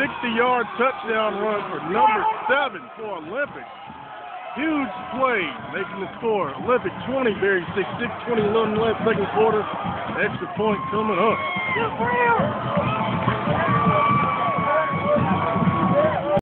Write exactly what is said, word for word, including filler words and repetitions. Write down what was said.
sixty-yard touchdown run for number seven for Olympic. Huge play, making the score. Olympic twenty, Berry six, six twenty-one left, second quarter. Extra point coming up.